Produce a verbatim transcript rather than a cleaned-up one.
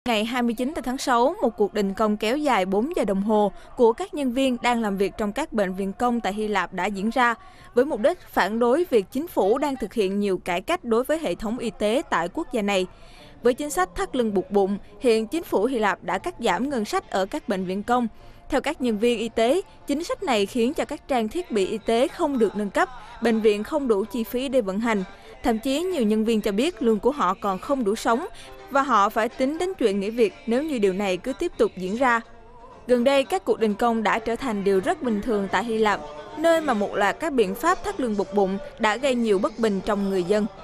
Ngày hai mươi chín tháng sáu, một cuộc đình công kéo dài bốn giờ đồng hồ của các nhân viên đang làm việc trong các bệnh viện công tại Hy Lạp đã diễn ra, với mục đích phản đối việc chính phủ đang thực hiện nhiều cải cách đối với hệ thống y tế tại quốc gia này. Với chính sách thắt lưng buộc bụng, hiện chính phủ Hy Lạp đã cắt giảm ngân sách ở các bệnh viện công. Theo các nhân viên y tế, chính sách này khiến cho các trang thiết bị y tế không được nâng cấp, bệnh viện không đủ chi phí để vận hành. Thậm chí nhiều nhân viên cho biết lương của họ còn không đủ sống và họ phải tính đến chuyện nghỉ việc nếu như điều này cứ tiếp tục diễn ra. Gần đây, các cuộc đình công đã trở thành điều rất bình thường tại Hy Lạp, nơi mà một loạt các biện pháp thắt lưng buộc bụng đã gây nhiều bất bình trong người dân.